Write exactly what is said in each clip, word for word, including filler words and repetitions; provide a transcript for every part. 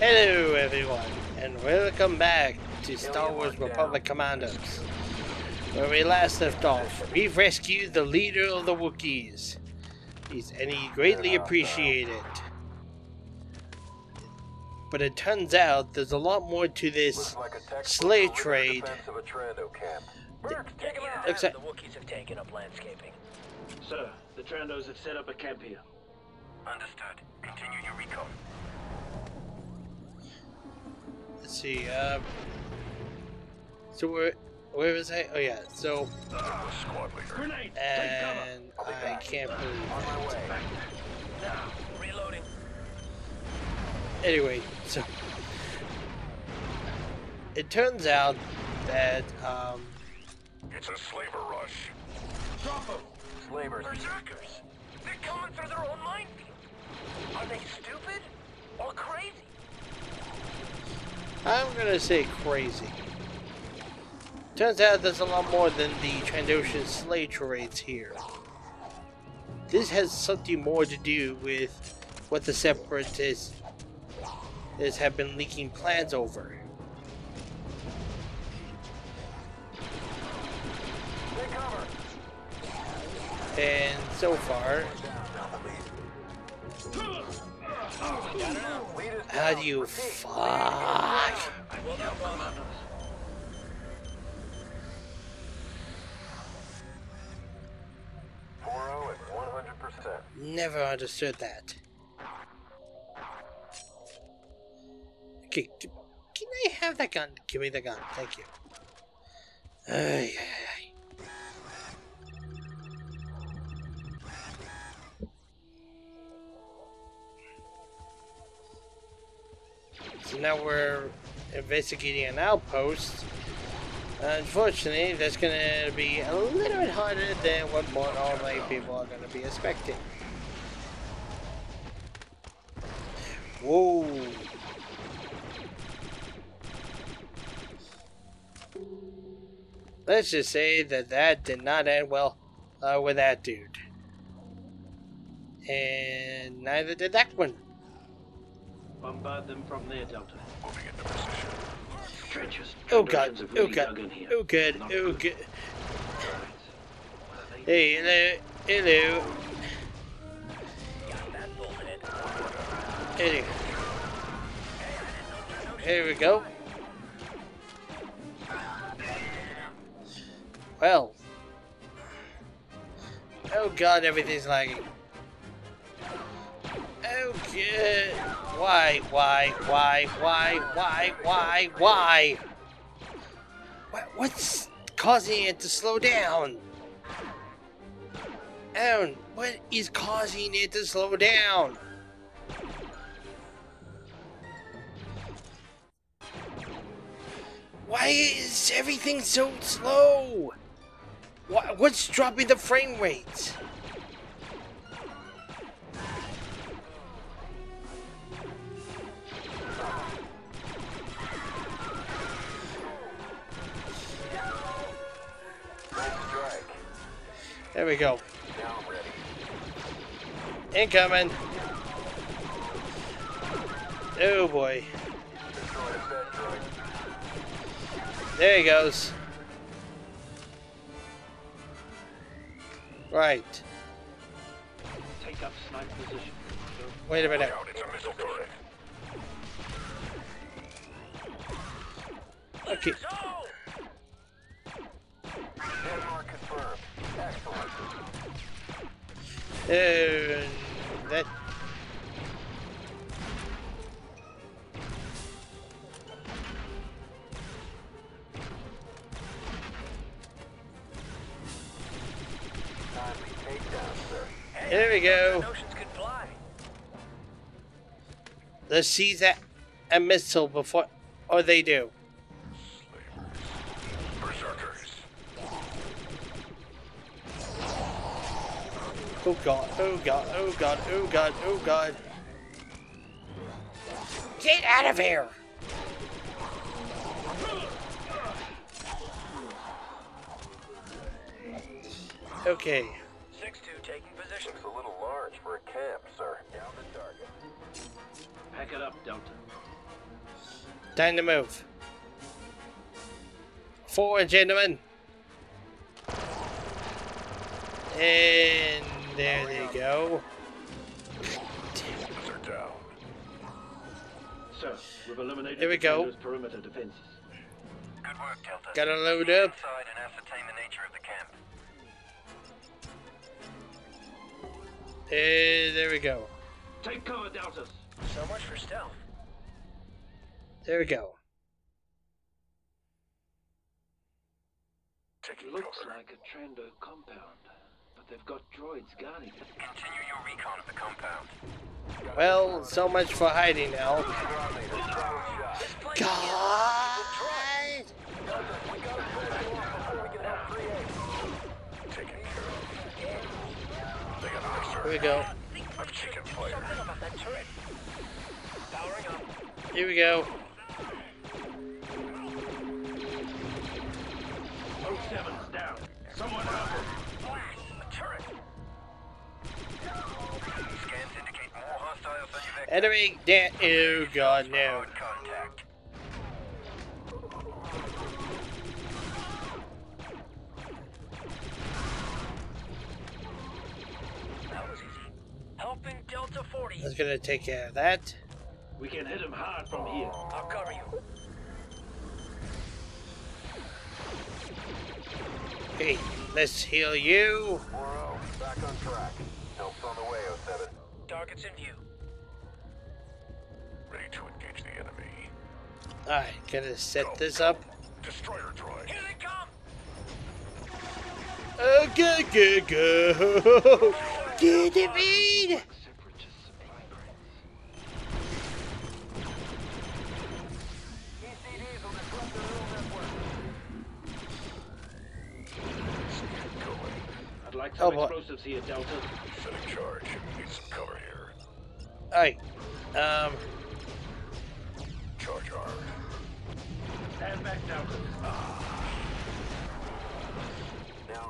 Hello everyone, and welcome back to Star Wars Republic Commandos. Where we last left off, we've rescued the leader of the Wookiees. He's, and he greatly appreciated. But it turns out there's a lot more to this slave trade. Looks like the Wookiees have taken up landscaping. Sir, the Trandos have set up a camp here. Understood. Continue your recon. Let's see, um... So where, where was I? Oh yeah, so... And I can't believe it. Reloading. Anyway, so... It turns out that, um... It's a slaver rush. Drop them! Slavers. Berserkers! They're coming through their own minefield! Are they stupid? Or crazy? I'm gonna say crazy. Turns out there's a lot more than the Trandoshan slave trades here. This has something more to do with what the Separatists have been leaking plans over. And so far, how do you fuck? Never understood that. Okay, can I have that gun? Give me the gun, thank you. Ay, ay, ay. So now we're investigating an outpost. Unfortunately, that's going to be a little bit harder than what more normally people are going to be expecting. Whoa. Let's just say that that did not end well uh, with that dude. And neither did that one. Bombard them from there, Delta. Moving into position. Trenches. Oh god, have oh really god, dug in here. oh good, Not oh good. good. Right. Hey, hello, hello. Got that bolted. Hey. Here we go. Well. Oh god, everything's lagging. Oh good. Why, why, why, why, why, why, why? What, what's causing it to slow down? Aaron, what is causing it to slow down? Why is everything so slow? What, what's dropping the frame rate? There we go. Incoming. Oh boy. There he goes. Right. Take up snipe position. Wait a minute. It's a missile turret. Okay. Uh, that. There we go. Let's seize that a missile before, or they do. Berserkers. Oh god, oh god, oh god, oh god, oh god. Get out of here! Okay. six two taking position. Looks a little large for a camp, sir. Down the target. Pack it up, Delta. Time to move. Forward, gentlemen. And there they go. They're down. Sir, we've eliminated Here we the go. Trando's perimeter defenses. Good work, Delta. Gotta load Get up. inside and ascertain the nature of the camp. And there we go. Take cover, Deltas. So much for stealth. There we go. Taking Looks cover. like a Trando compound, but they've got droids guarding it. Continue your recon of the compound. Well, so much for hiding now. God! Taken care of. They got my Here sir. we go. I'm chicken player. Something about that turret. Powering up. Here we go. oh seven's down. Someone help him. A turret. Scans indicate more hostiles than you've Enemy da- Oh god, no. Hard contact. That was easy. Helping Delta forty. I was gonna take care of that. We can hit him hard from here. I'll cover you. Hey, let's heal you. four oh, back on track. Help's on the way, oh seven. Target's in view. Ready to engage the enemy. Alright, gonna set this up. Destroyer droid. Here they come! Oh, go, go, go! Get it, bead! Separatist supply crates. E C Ds will disrupt the neural network. Going. I'd like Oh, some boy. explosives here, Delta. Setting charge. Need some cover here. Alright, um, Charge armed. Stand back, Delta. Now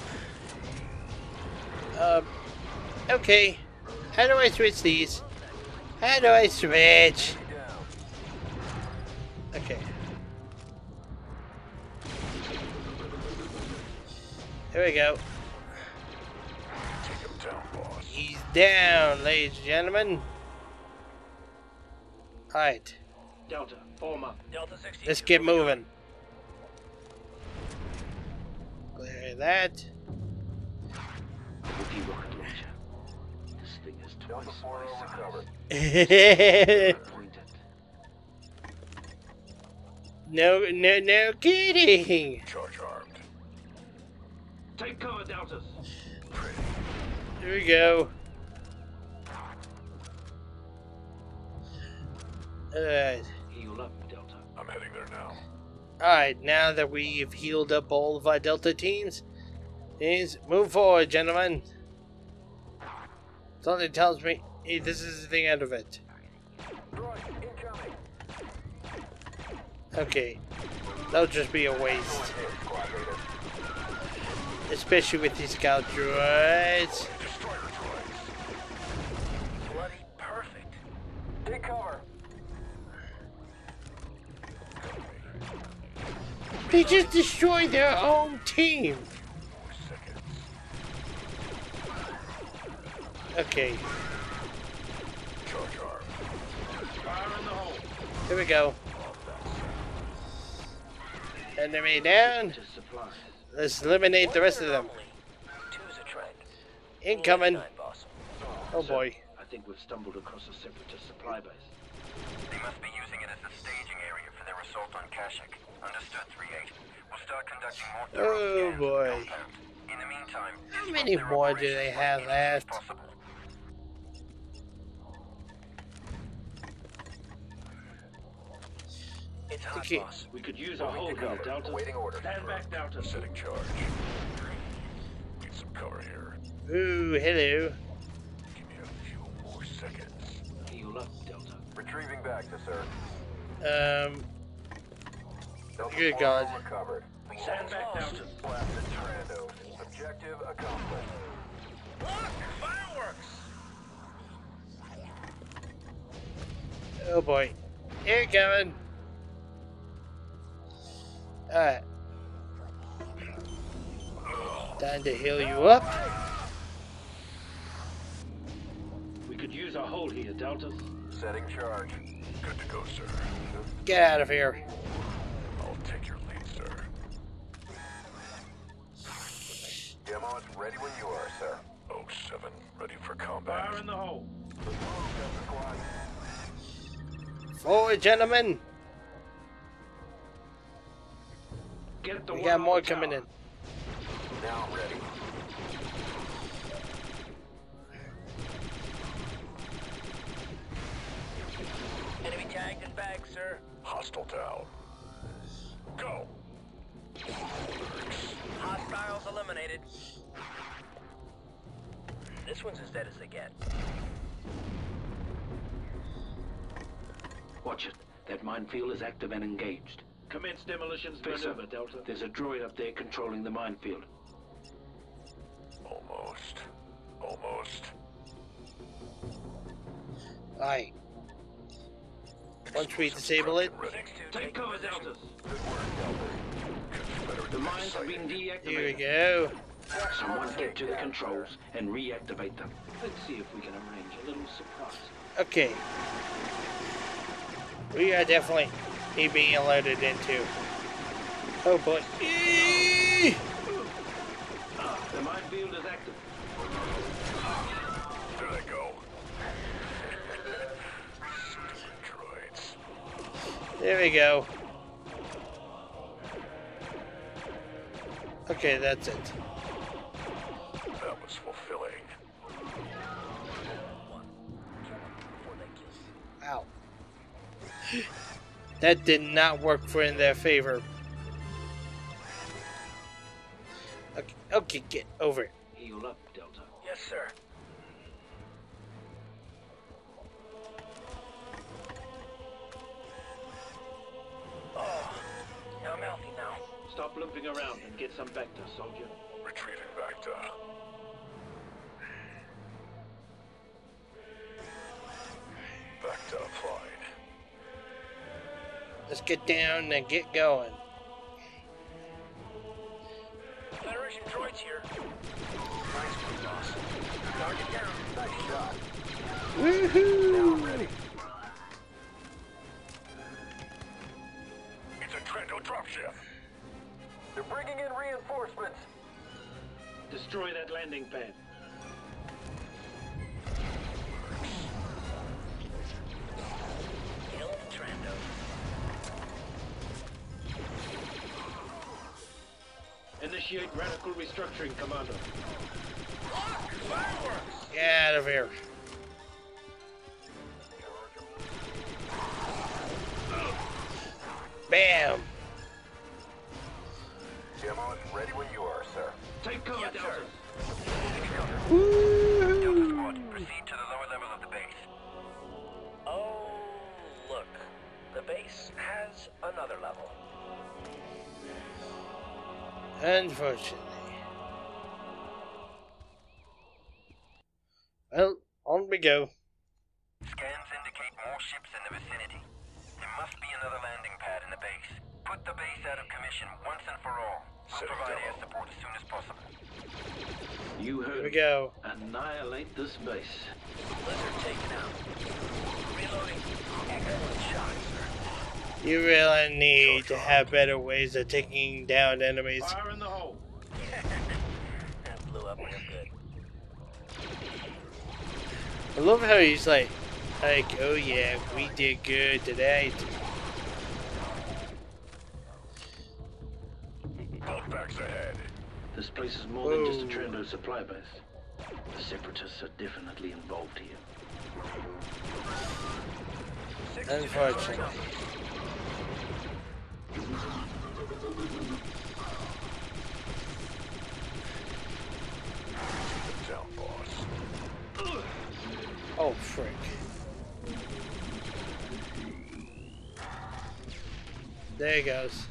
ready. um, okay. How do I switch these? How do I switch? Down. Okay. There we go. Take him down, boss. He's down, ladies and gentlemen. Alright, Delta, form up. Delta sixty. let's get moving. Clear that. Wookiee rocket launcher. This thing is twice my size. Point it. no, no, no kidding. Charge armed. Take cover, Deltas. Here we go. Alright. Heal up, Delta. I'm heading there now. Alright, now that we've healed up all of our Delta teams, is move forward, gentlemen. Something tells me hey, this is the end of it. Droid incoming. Okay. That'll just be a waste. Especially with these scout droids. Destroyer droids. Bloody perfect. Take cover. They just destroyed their own team. Four seconds. Okay, Charge armed. Fire in the hole. here we go. Enemy down. Just supplies. Let's eliminate the rest of them. Two's a trend. Incoming. Night, boss. Oh Sir, boy. I think we've stumbled across a separatist supply base. They must be using it as a staging area for their assault on Kashyyyk. Understood, three eight. We'll start conducting more thorough Oh scans of boy. the compound. In the meantime, How disrupt many their more do operations they as have easily as left? possible. It's hot, Okay. boss. We could use a hold here, Delta. orders. Stand back, Delta. Setting charge. Need some cover here. Ooh, hello. Give me a few more seconds. Heal up, Delta. Retrieving back to sir. Um, good God. Recovered. Stand back, Delta. Blasted Trando. Objective accomplished. Look! Fireworks! Oh boy. Here it coming. Alright. Time to heal you up. We could use our hold here, Deltas. Setting charge. Good to go, sir. Get out of here. I'll take your lead, sir. Demo is ready when you are, sir. oh seven, ready for combat. Fire in the hole. Forward, gentlemen. Get the We one got on more the coming tower. in. Now ready. Enemy tagged and bagged, sir. Hostile down. Go. Hostiles eliminated. This one's as dead as they get. Watch it. That minefield is active and engaged. Commence demolitions maneuver, Delta. There's a droid up there controlling the minefield. Almost. Almost. Alright. Once we disable it, Ready. Take cover, Deltas. Confederate The mines have sighting. been here we deactivated. go. Someone get to the controls and reactivate them. Let's see if we can arrange a little surprise. Okay. We are definitely being alerted into. Oh boy. Eee! The minefield is active. There they go. Stupid droids. There we go. Okay, that's it. That was fulfilling. Ow. That did not work for in their favor. Okay, okay, get over it. Heal up, Delta. Yes, sir. Oh, now I'm healthy now. Stop limping around and get some Bacta, soldier. Retreating back to. Back to applied. Let's get down and get going. Federation droids here. Nice one, boss. Target down. Nice shot. Woohoo! Now ready. It's a Trento dropship. They're bringing in reinforcements. Destroy that landing pad. Kill the Trando. Initiate radical restructuring, Commander. Get out of here. Bam! Demo is ready when you are, sir. Take cover, Yes, Delta. sir. Woo! Delta Squad, proceed to the lower level of the base. Oh, look. The base has another level. Unfortunately. Well, on we go. Scans indicate more ships in the vicinity. There must be another landing pad in the base. Put the base out of commission once and for all. I'll Sit provide down. air support as soon as possible. You Here heard we me. go. Annihilate this base. Blizzard taken out. Reloading. Excellent shot, sir. You really need to have better ways of taking down enemies. Fire in the hole. That blew up real good. I love how he's like, like, oh yeah, we did good today. Outbacks ahead. This place is more than just a Whoa. Trendo supply base. The Separatists are definitely involved here. Unfortunately. Down, boss. Oh, frick. There he goes.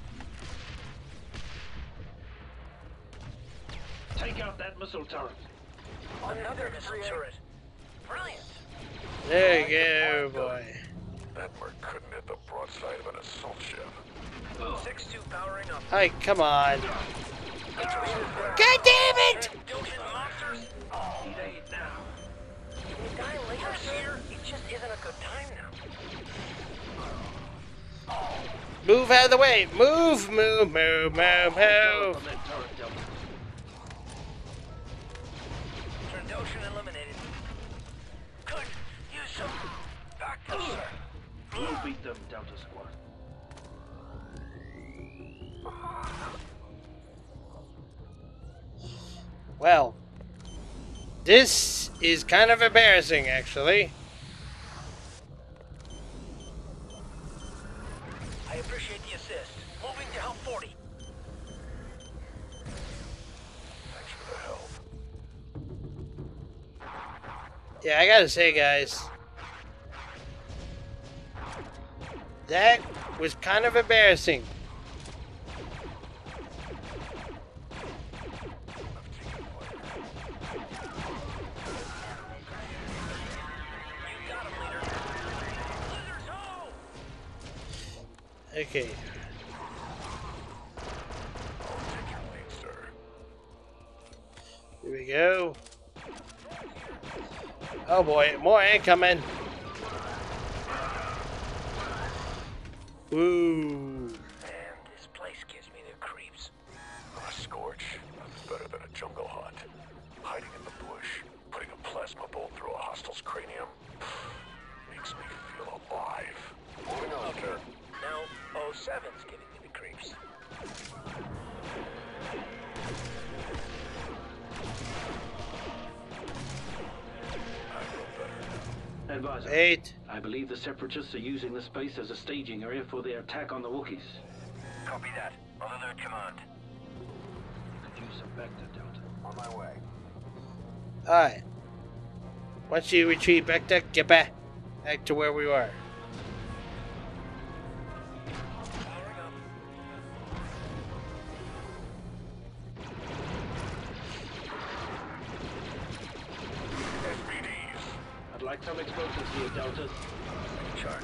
Take out that missile turret. Another missile turret. Brilliant. There you go, boy. That mark couldn't hit the broadside of an assault ship. six two powering up. Hi, come on. God damn it! Trandoshan monsters! Oh, it ain't now. The guy later here, it just isn't a good time now. Move out of the way. Move, move, move, move, move. Trandoshan eliminated. Could use some backup, sir. We'll beat them, Delta Squad. Well, this is kind of embarrassing, actually. I appreciate the assist. Moving to help forty. Thanks for the help. Yeah, I gotta say, guys, that was kind of embarrassing. Okay. I'll take your lead, sir. Here we go. Oh boy, more incoming. Woo. Man, this place gives me the creeps. A scorch. That's better than a jungle hunt. Hiding in the bush, putting a plasma bolt through a hostile's cranium. Makes me feel alive. Moving on, sir. Now, oh seven's giving me the creeps. Advisor, Eight. I believe the Separatists are using the space as a staging area for their attack on the Wookiees. Copy that. I'll alert command. You could use some Vector, Delta. On my way. Alright. Once you retreat back to get back back to where we were. Powering up. S P Ds. I'd like some explosives here, Delta. Chart.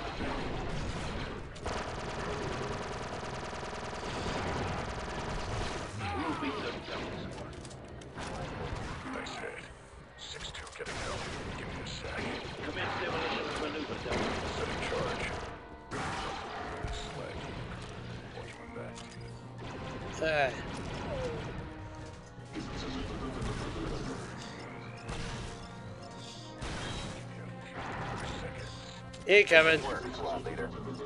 We'll beat them, Delta Squad. Nice hit. six two getting help. Give me a sec. Commence demolition maneuver, Delta. Setting charge. Slag. Watch my back. Alright. Seconds. Incoming. Squad leader.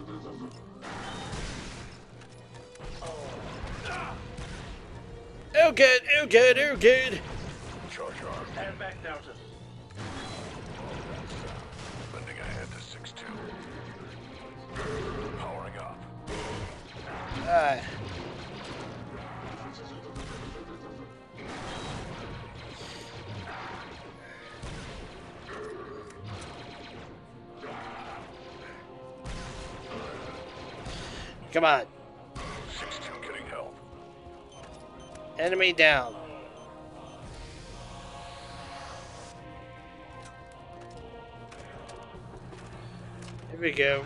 Oh good, oh good, oh good. Charge arm. Stand back, Delta. Bending ahead to six two. Powering up. Alright. Come on. six two getting help. Enemy down. Here we go.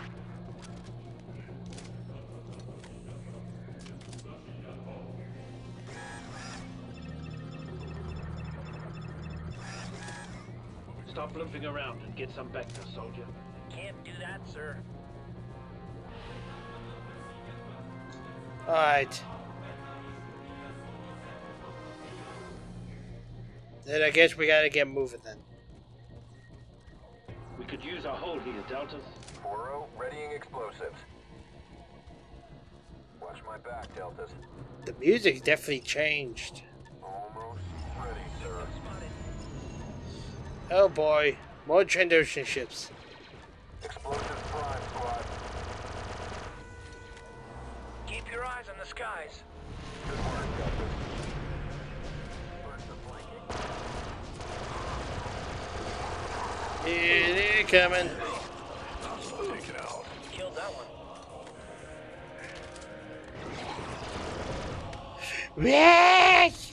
Stop limping around and get some Vector, soldier. Can't do that, sir. Alright. Then I guess we gotta get moving then. We could use our hold here, Deltas. four oh, readying explosives. Watch my back, Deltas. The music definitely changed. Almost ready, sir. Oh boy. More Trandoshan ships. Explosives prime, squad. Keep your eyes on the skies. Good work, Deltas. Burn the flanking. Here they coming. Take it out. Killed that one. Yes!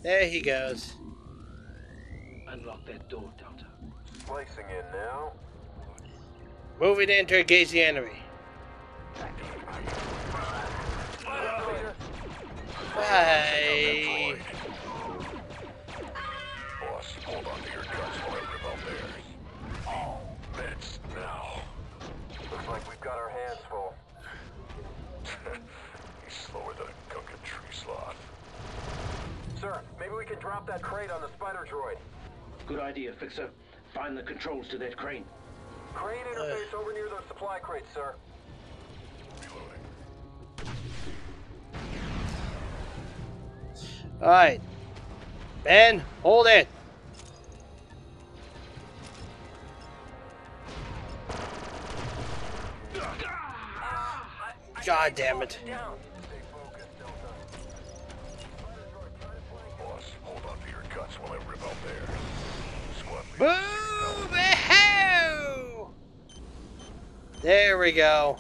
There he goes. Unlock that door, Delta. Placing in now. Moving in to engage the enemy. Bye. Boss, hold on to your guns while I rip out theirs. Meds now. Looks like we've got our hands full. He's slower than a Gungan tree sloth. Sir, maybe we can drop that crate on the spider droid. Good idea, Fixer. Find the controls to that crane. Crane interface over near those supply crates, sir. Reloading. Alright. Ben, hold it. God damn it. Boss, hold on to your guns while I rip out theirs. Squad leader. Boo-hoo! There we go.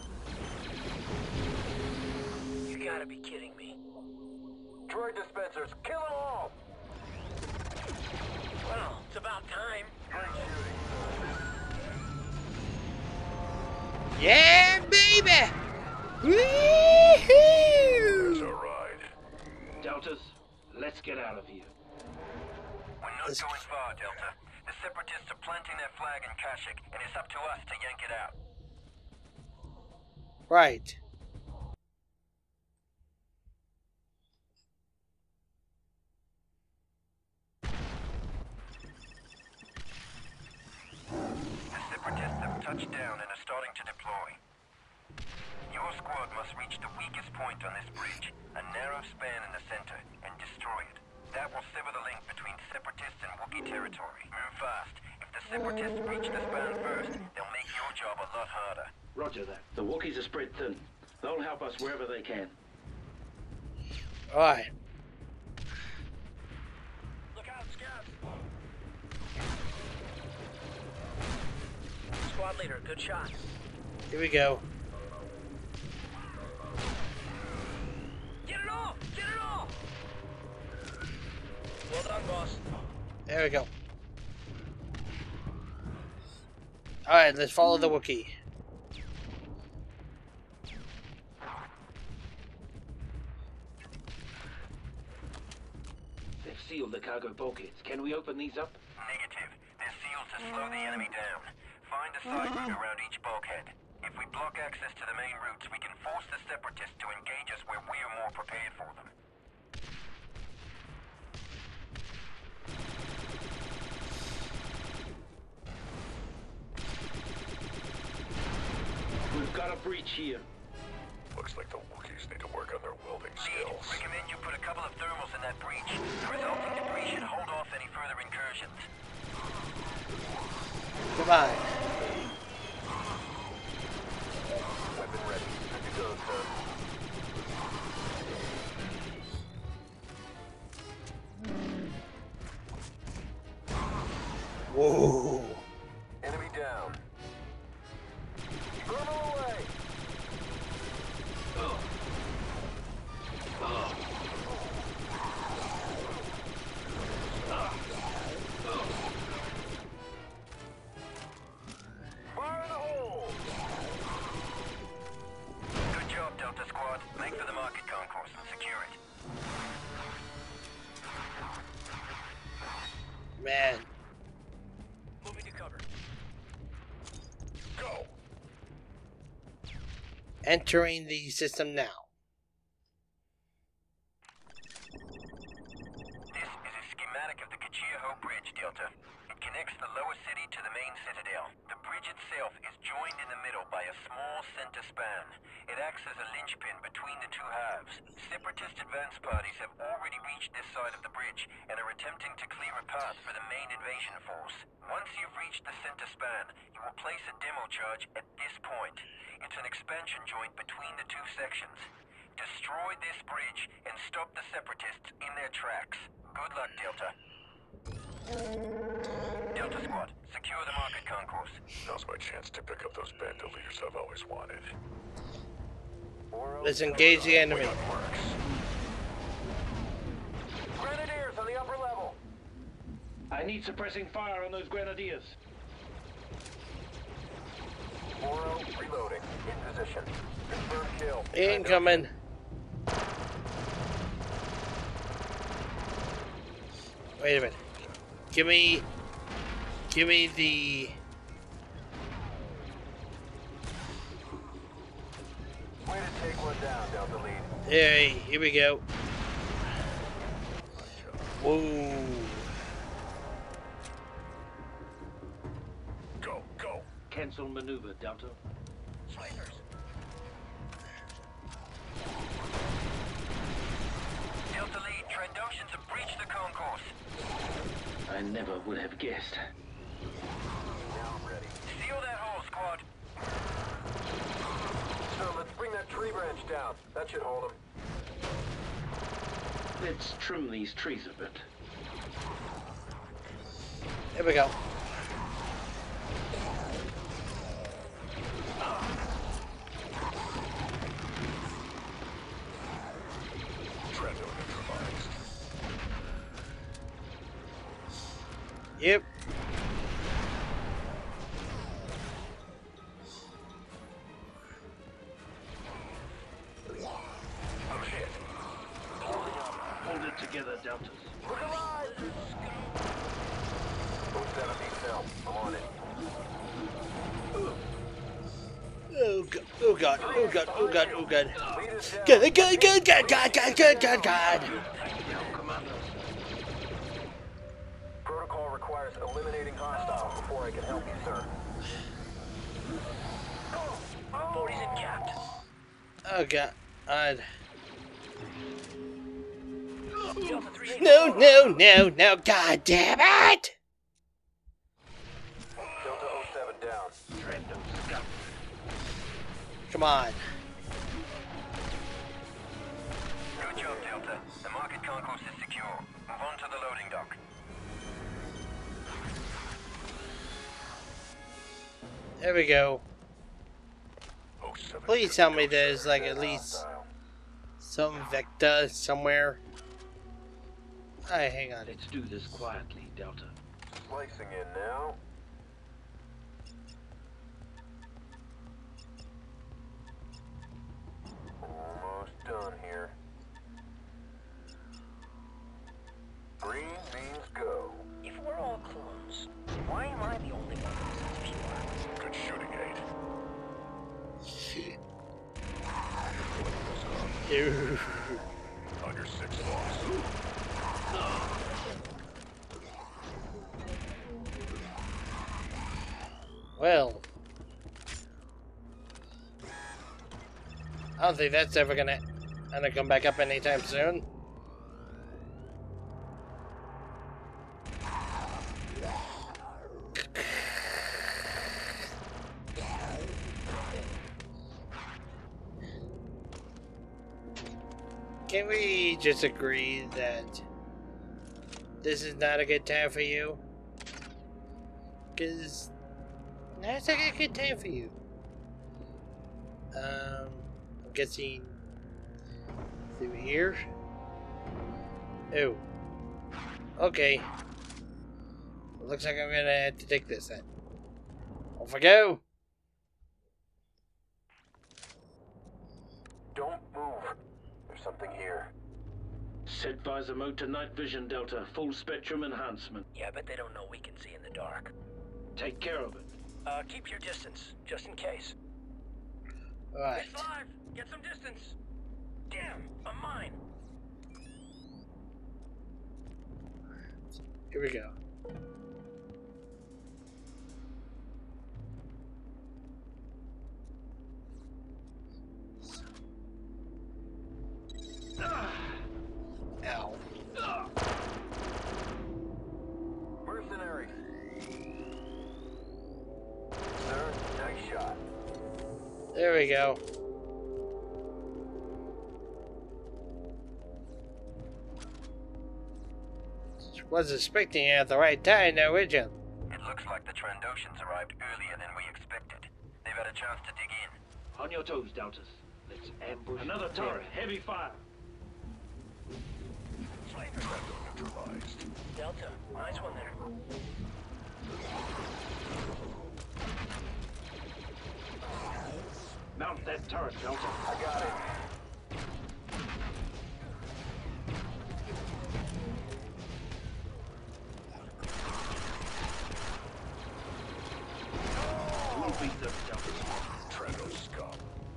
You gotta be kidding me. Droid dispensers, kill them all! Well, it's about time. Great shooting. Yeah, baby! There's Woo-hoo! our ride. Deltas, let's get out of here. We're not going far, Delta. The Separatists are planting their flag in Kashyyyk, and it's up to us to yank it out. Right. The Separatists have touched down and are starting to deploy. Your squad must reach the weakest point on this bridge, a narrow span in the center, and destroy it. That will sever the link between Separatists and Wookiee territory. Move fast. If the Separatists reach the span first, they'll make your job a lot harder. Roger that. The Wookiees are spread thin. They'll help us wherever they can. Alright. Look out, scouts! Squad leader, good shot. Here we go. Get it off! Get it off! Well done, boss. There we go. Alright, let's follow the Wookiee. They've sealed the cargo bulkheads. Can we open these up? Negative. They're sealed to slow the enemy down. Find a side route around each bulkhead. If we block access to the main routes, we can force the Separatists to engage us where we are more prepared for them. We've got a breach here. Looks like the Wookiees need to work on their welding Lead, skills. recommend you put a couple of thermals in that breach. The resulting debris should hold off any further incursions. Goodbye. Weapon ready. Good to go, sir. Whoa. Enemy down. Thermal away! Fire in the hole! Good job, Delta Squad. Make for the market concourse and secure it. Man. Moving to cover. Go! Entering the system now. This is a schematic of the Kachia-Ho Bridge, Delta. It connects the lower city to the main citadel. The bridge itself is joined in the middle by a small center span. It acts as a linchpin between the two halves. Separatist advance parties have already reached this side of the bridge and are attempting to clear a path for the main invasion force. Once you've reached the center span, you will place a demo charge at this point. It's an expansion joint between the two sections. Destroy this bridge and stop the Separatists in their tracks. Good luck, Delta. Delta Squad, secure the market concourse. Now's my chance to pick up those bandoliers I've always wanted. Let's engage the enemy. Way on marks. Grenadiers on the I need suppressing fire on those grenadiers. Moro, reloading. In position. Confirm kill. Incoming. Wait a minute. Give me... Give me the... Way to take one down, Delta Lead. Hey, here we go. Whoa. Go, go. Cancel maneuver, Delta. Snipers. Delta Lead, Trandoshans have breached the concourse. I never would have guessed. Now I'm ready. Seal that hole, squad. So let's bring that tree branch down. That should hold them. Let's trim these trees a bit. Here we go. Trendo neutralized. Yep. I'm hit. Hold it together, Deltas. Look alive! oh seven needs help. I'm on it. Oh god, oh god, oh god, oh god, oh god. Lead is down. Good, good, good, good, god, god, good, god, god. Protocol requires eliminating hostiles before I can help you, sir. forty's in capped. Oh god. I'd... No, no, no, no, god damn it! Delta oh seven down. Come on. Good job, Delta. The market concourse is secure. Move on to the loading dock. There we go. oh seven. Please tell me there's like at least some Vecta somewhere. Alright, hang on. Let's do this quietly, Delta. Slicing in now. Almost done here. Green means go. If we're all clones, why am I the only one who's pure? Good shooting aid. Ew. Under six loss. Well, I don't think that's ever gonna gonna come back up anytime soon. Can we just agree that this is not a good time for you? Because that's like a good time for you. Um, I'm guessing through here. Oh, okay. Looks like I'm gonna have to take this then. Off I go. Don't move. There's something here. Set visor mode to night vision, Delta. Full spectrum enhancement. Yeah, but they don't know we can see in the dark. Take care of it. Uh, keep your distance, just in case. Alright. It's live! Get some distance! Damn, a mine! Here we go. Ow. Mercenary! Sir, nice shot. There we go. Wasn't expecting it at the right time, now, would you? It looks like the Trandoshans arrived earlier than we expected. They've had a chance to dig in. On your toes, Deltas. Let's ambush. Another turret. Heavy fire. Neutralized. Delta, nice one there. Mount that turret, Delta. I got it. We'll beat them, Delta. Trando scum.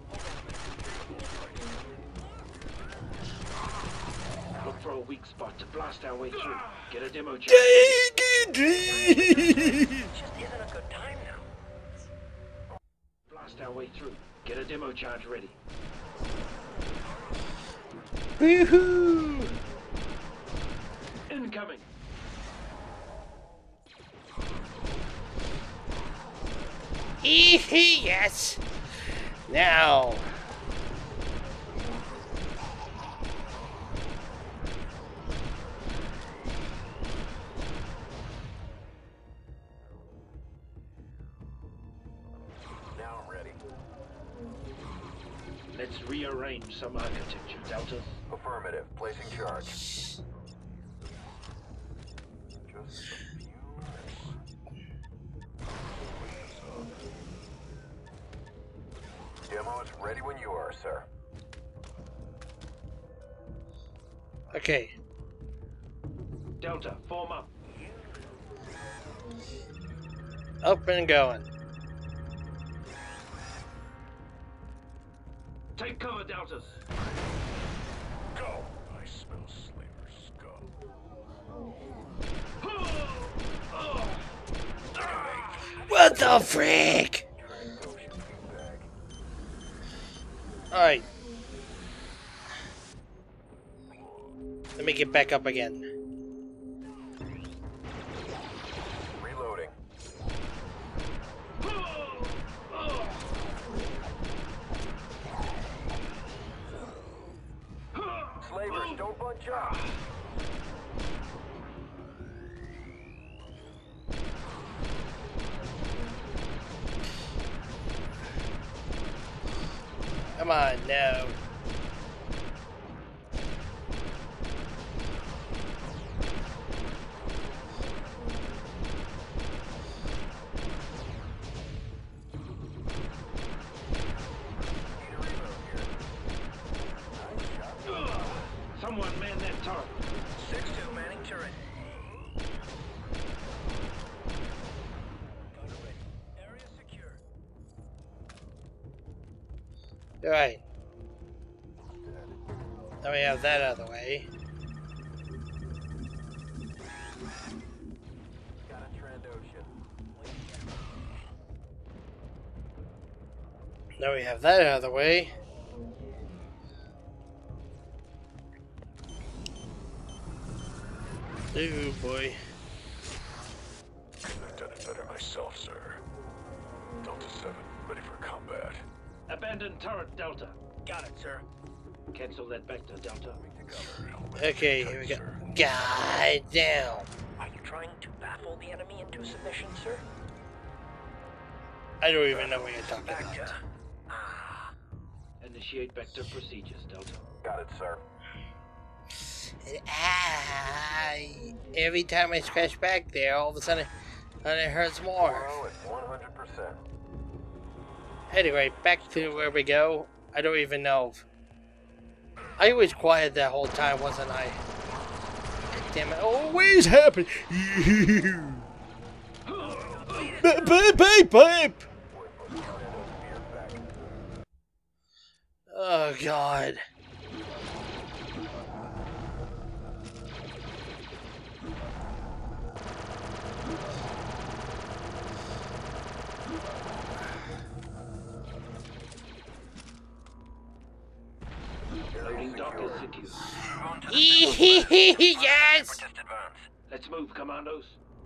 Look for a weak spot to blast our way through. Get a demo charge. It just isn't a good time now. Blast our way through. Get a demo charge ready. Woohoo! Incoming. Eehee, yes! Now! Now I'm ready. Let's rearrange some architecture, Delta. Affirmative. Placing charge. Just a few Demo is ready when you are, sir. Okay. Delta, form up. Up and going. Take cover, Deltas. Go! I smell Slaver's scum. What the frick? Alright. Let me get back up again. Reloading. Slavers, don't bunch up. Come on, no. Someone man that turret. six two manning turret. Area secure. Alright. Now we have that out of the way. Got a Trandoshan. Now we have that out of the way. Oh boy. Couldn't have done it better myself, sir. Delta seven, ready for combat. Abandon turret, Delta. Got it, sir. Cancel that vector, Delta. Okay, here we go. God damn. Are you trying to baffle the enemy into submission, sir? I don't even know what you're talking Vector. about. Ah. Initiate vector procedures, Delta. Got it, sir. I, every time I scratch back there, all of a sudden, and it hurts more. Tomorrow at one hundred percent. Anyway, back to where we go. I don't even know. I was quiet that whole time, wasn't I? God damn it! Always happen. Beep beep beep beep. Oh God. Loading dock is secure. Yes! Just advance. Let's move, commandos.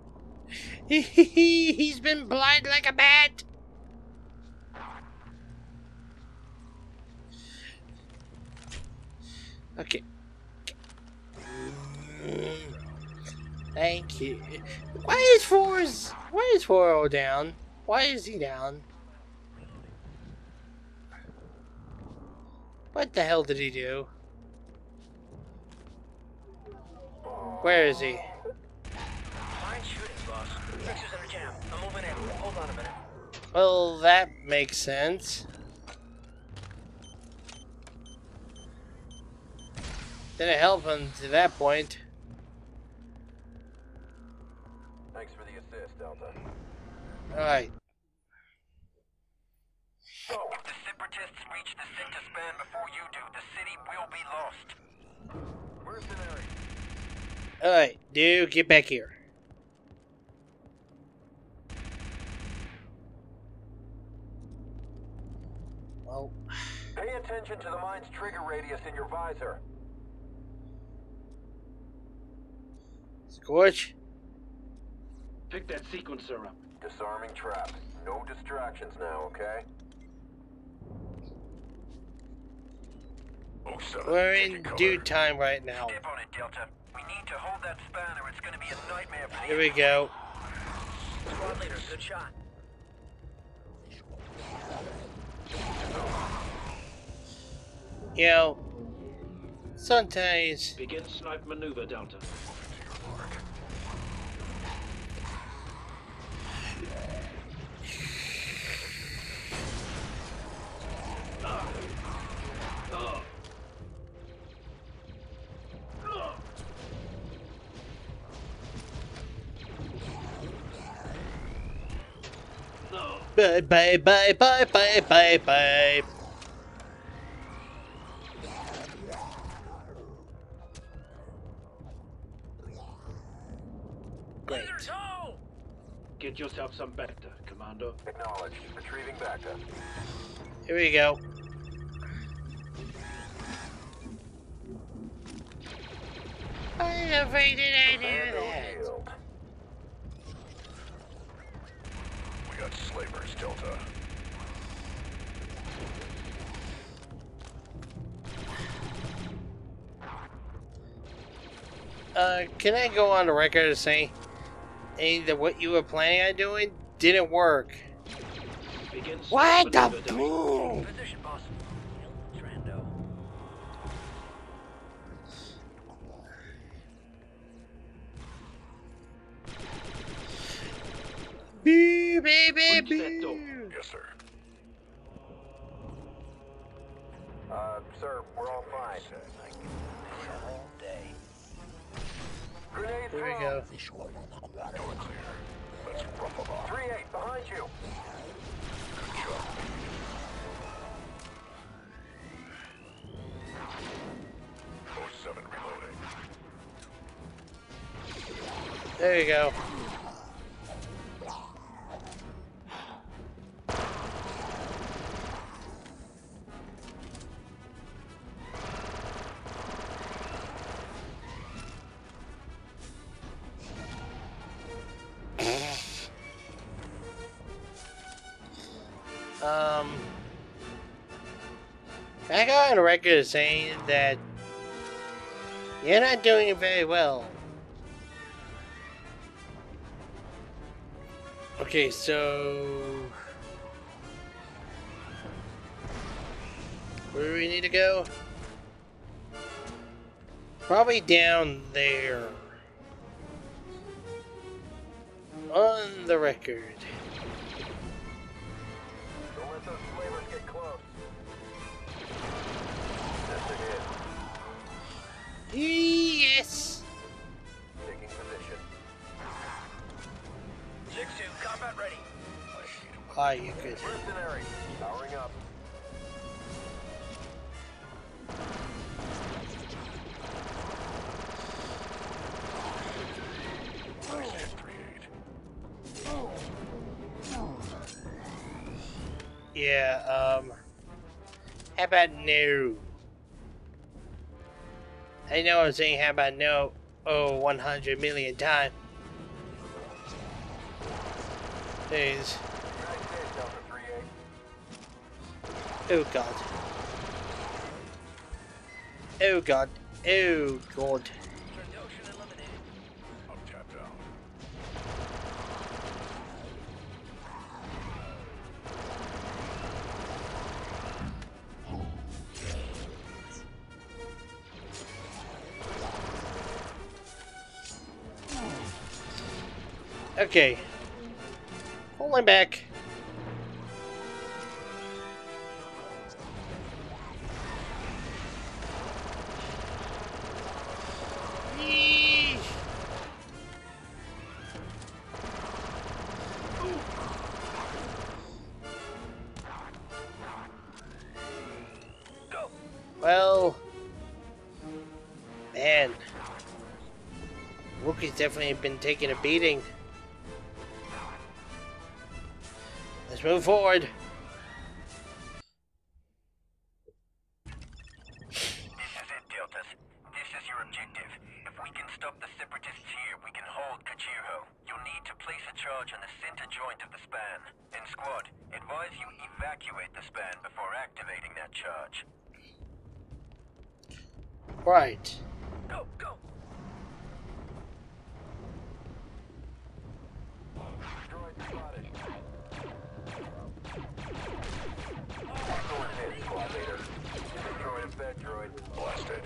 He's been blind like a bat. Okay. Thank you. Why is Fours? Why is Foro down? Why is he down? What the hell did he do? Where is he? Fine shooting, boss. Fixers in a jam. I'm moving in. Hold on a minute. Well, that makes sense. Didn't help him to that point. Thanks for the assist, Delta. Alright. So, if the Separatists reach the center span before you do, the city will be lost. Mercenary. Alright, dude, get back here. Well, Pay attention to the mine's trigger radius in your visor. Scorch. Pick that sequencer up. Disarming trap. No distractions now, okay? oh seven, We're taking in cover. due time right now. Step on it, Delta. We need to hold that span or it's gonna be a nightmare for Here we go. Squad leader, good shot. You know, sometimes Begin snipe maneuver, Delta. bye bye bye bye bye bye bye. Great. Get yourself some Bacta, Commando. Acknowledged. Retrieving Bacta. Here we go. I afraid did I do that? Yield. We got slavers, Delta. Uh, can I go on the record and say, hey, that what you were planning on doing didn't work? Begin snipe What the maneuver, Delta. boom? Position, boss. Trando. Boo, baby, Breach that door. boo. Yes, sir. Uh, sir, we're all fine. All day. Grenade Here we thrown. go. Door clear. Let's rough them up. three eight, behind you. Good job. oh seven reloading. There you go. Um, I got on record saying that you're not doing it very well. Okay, so where do we need to go? Probably down there. On the record. Don't let those flavors get close. That's a hit. Yes. Taking position. six two, combat ready. Ah, you good. Mercenary, powering up. Nice hit, three eight. Yeah, um, how about no? I know I'm saying how about no, oh, one hundred million times. There's, Nice hit, Delta three eight. oh god. Oh god. Oh god. Trandoshan eliminated. I'm tapped out. Okay. Pulling back. Yee. Well, man, Wookiee's definitely been taking a beating. Let's move forward. This is it, Deltas. This is your objective. If we can stop the Separatists here, we can hold Kachiho. You'll need to place a charge on the center joint of the span. And squad, advise you evacuate the span before activating that charge. Right. Go, go! Droid spotted. Going ahead, squad leader. Droid and fed droid. Blasted.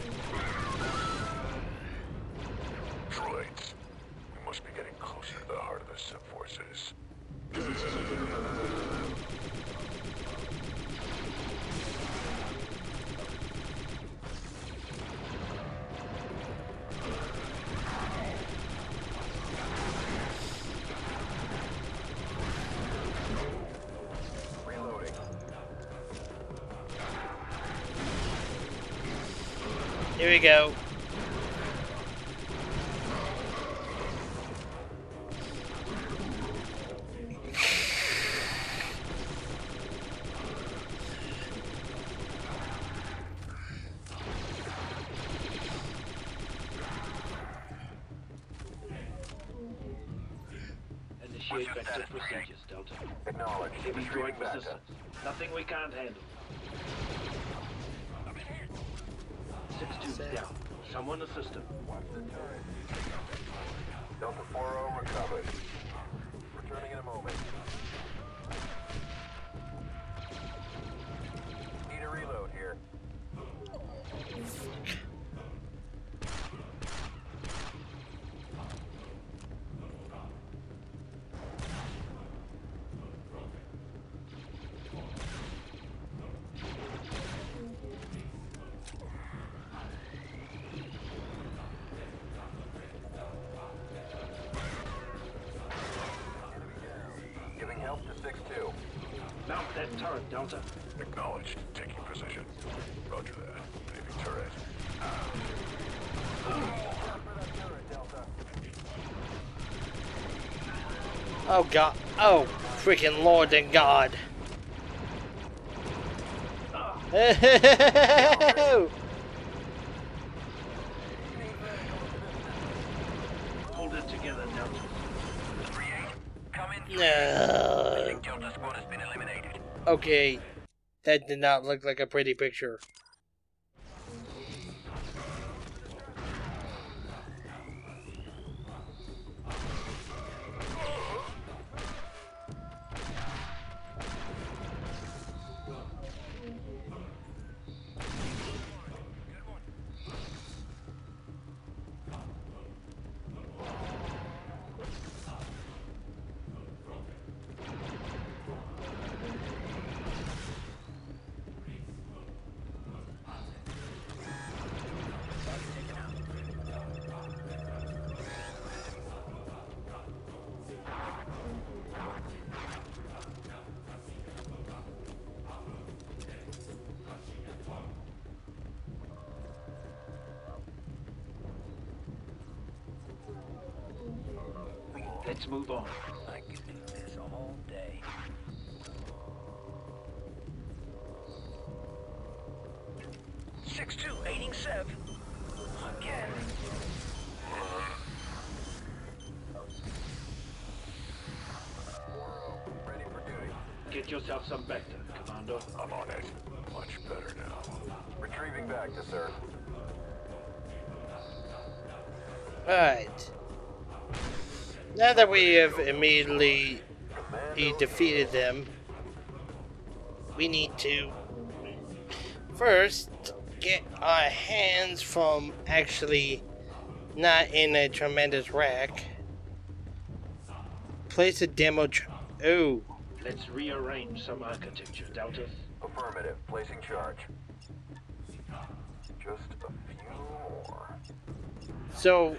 Droids. We must be getting closer to the heart of the Sith forces. Reloading. Here we go. Initiate vector procedures, Delta. Acknowledge. Heavy droid Retrieving backup. resistance. Nothing we can't handle. Six tubes down. Someone assist him. Watch the turret. Delta four oh recovered. Returning in a moment. Need a reload here. Giving help to six two. Mount that turret, Delta. Acknowledged. Taking position. Roger that. Leaving turret. Oh god. Oh, freaking Lord and God. Hold it together, Delta. three eight. Come in. No. I think Delta squad has been eliminated. Okay, that did not look like a pretty picture. Let's move on. I could do this all day. six two, aiding Sev. Again. Ready for duty. Get yourself some vector, Commander. I'm on it. Much better now. Retrieving back to sir. Alright. Now that we have immediately defeated them, we need to first get our hands from actually not in a tremendous wreck Place a demo. Ch oh. Let's rearrange some architecture, Delta. Affirmative. Placing charge. Just a few more. So.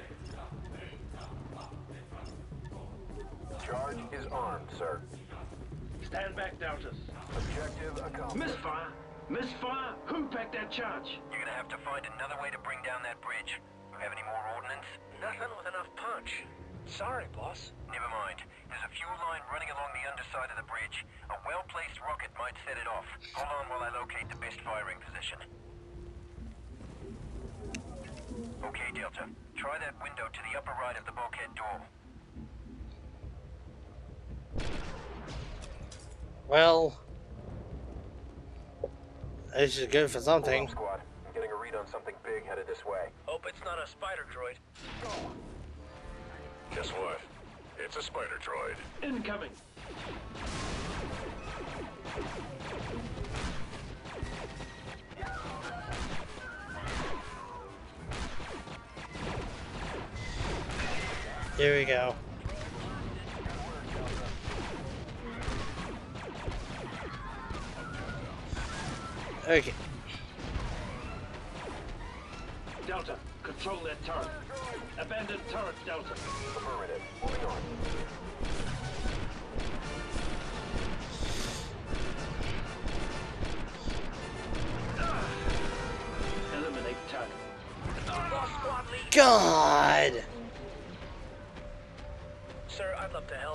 Charge is armed, sir. Stand back, Delta. Objective accomplished. Misfire! Misfire! Who packed that charge? You're gonna have to find another way to bring down that bridge. Have any more ordnance? Nothing with enough punch. Sorry, boss. Never mind. There's a fuel line running along the underside of the bridge. A well-placed rocket might set it off. Hold on while I locate the best firing position. Okay, Delta. Try that window to the upper right of the bulkhead door. Well, this is good for something. Hold on, squad. I'm getting a read on something big headed this way. Hope it's not a spider droid. Guess what? It's a spider droid. Incoming! Here we go. Okay. Delta, control that turret. Abandon turret, Delta. Affirmative. Moving on. Eliminate target. God. Sir, I'd love to help.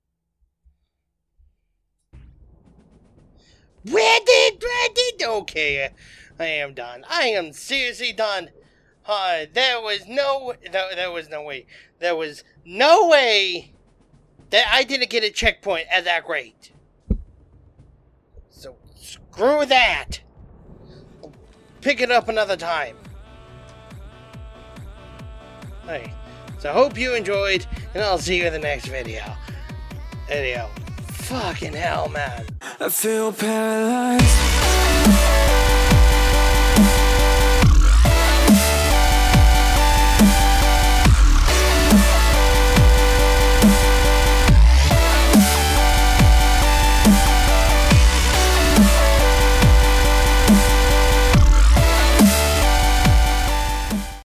Where did, where did, okay, I am done. I am seriously done. Uh, there was no, there, there was no way, there was no way that I didn't get a checkpoint at that rate. So, screw that. I'll pick it up another time. Hey, so I hope you enjoyed, and I'll see you in the next video. Video. Fucking hell, man. I feel paralyzed.